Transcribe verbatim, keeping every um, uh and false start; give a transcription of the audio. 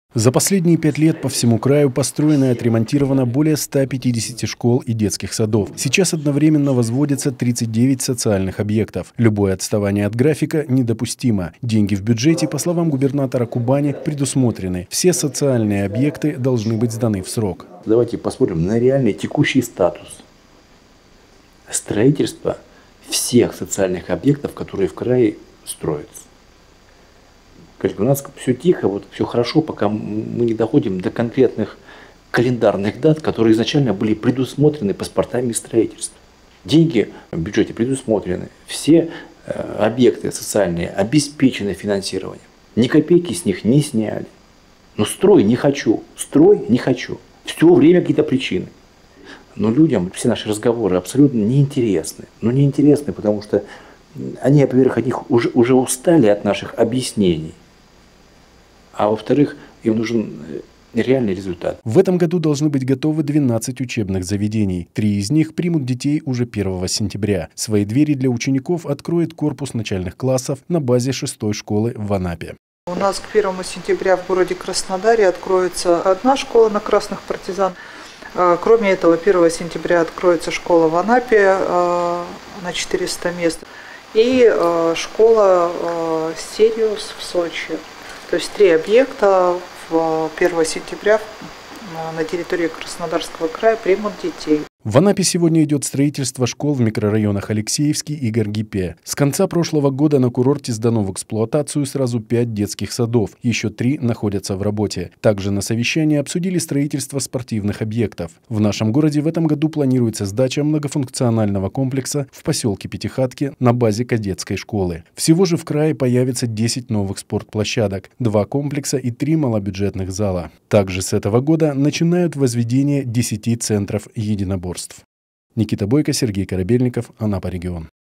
За последние пять лет по всему краю построено и отремонтировано более ста пятидесяти школ и детских садов. Сейчас одновременно возводится тридцать девять социальных объектов. Любое отставание от графика недопустимо. Деньги в бюджете, по словам губернатора Кубани, предусмотрены. Все социальные объекты должны быть сданы в срок. Давайте посмотрим на реальный текущий статус строительства всех социальных объектов, которые в крае строятся. У нас все тихо, вот все хорошо, пока мы не доходим до конкретных календарных дат, которые изначально были предусмотрены паспортами строительства. Деньги в бюджете предусмотрены, все объекты социальные обеспечены финансированием. Ни копейки с них не сняли. Но строй не хочу, строй не хочу. Все время какие-то причины. Но людям все наши разговоры абсолютно неинтересны. Ну неинтересны, потому что они, во-первых, от них уже, уже устали от наших объяснений. А во-вторых, им нужен реальный результат. В этом году должны быть готовы двенадцать учебных заведений. Три из них примут детей уже первого сентября. Свои двери для учеников откроет корпус начальных классов на базе шестой школы в Анапе. У нас к первому сентября в городе Краснодаре откроется одна школа на Красных Партизан. Кроме этого, первого сентября откроется школа в Анапе на четыреста мест и школа Сириус в Сочи. То есть три объекта первого сентября на территории Краснодарского края примут детей. В Анапе сегодня идет строительство школ в микрорайонах Алексеевский и Гаргипе. С конца прошлого года на курорте сдано в эксплуатацию сразу пять детских садов, еще три находятся в работе. Также на совещании обсудили строительство спортивных объектов. В нашем городе в этом году планируется сдача многофункционального комплекса в поселке Пятихатки на базе кадетской школы. Всего же в крае появится десять новых спортплощадок, два комплекса и три малобюджетных зала. Также с этого года начинают возведение десяти центров единоборств. Никита Бойко, Сергей Корабельников, Анапа регион.